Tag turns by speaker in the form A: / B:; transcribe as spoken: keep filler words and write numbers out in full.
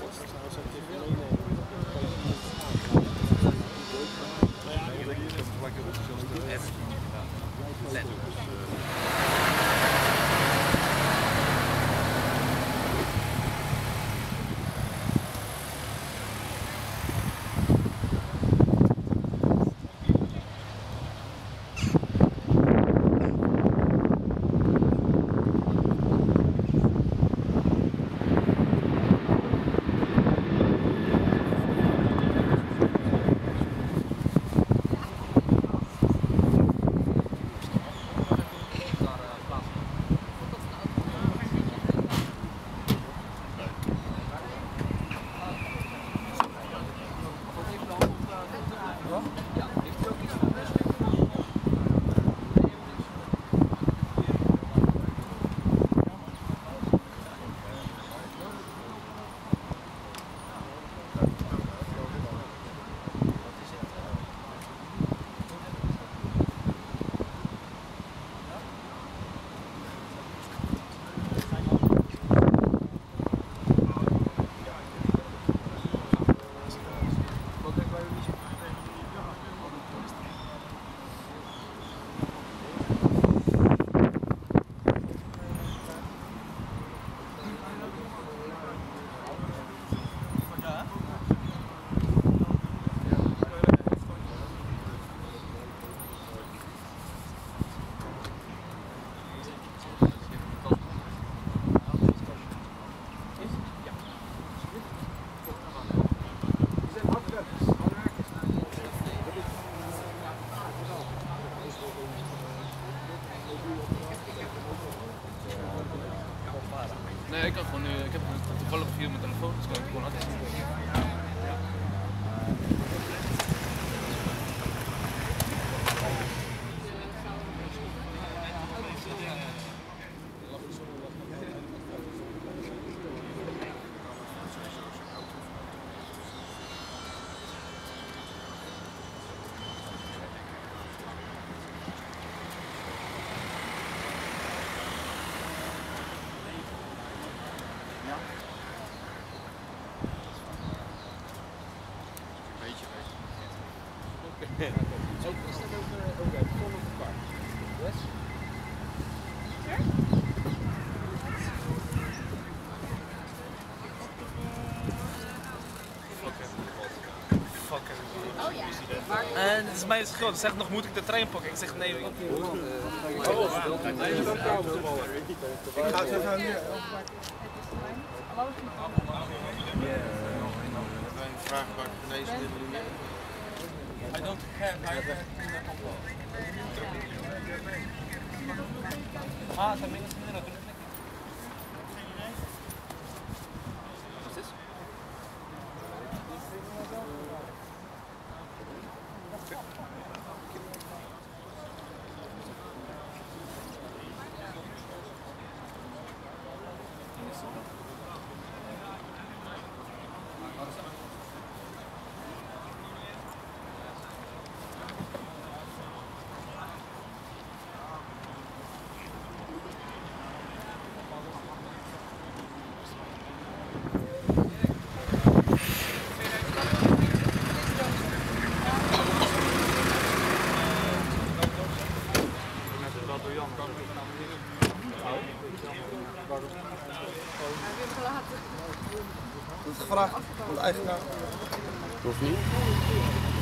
A: Nee, ik kan gewoon nu, ik heb toevallig via mijn telefoon, dus kan ik gewoon altijd zien.
B: Is dat ook oké? Vol op elkaar? Yes?
A: Oh ja. En het is mij schuld. Ze zegt nog, moet ik de trein pakken? Ik zeg nee. Ik...
B: Oh, nee, je bent kabel. Ik ga het even aan nu. Vraag waar ik deze niet.
A: I don't have my Ah, también es de la
B: Dat is gevraagd van de eigenaar.
C: Hoeft niet.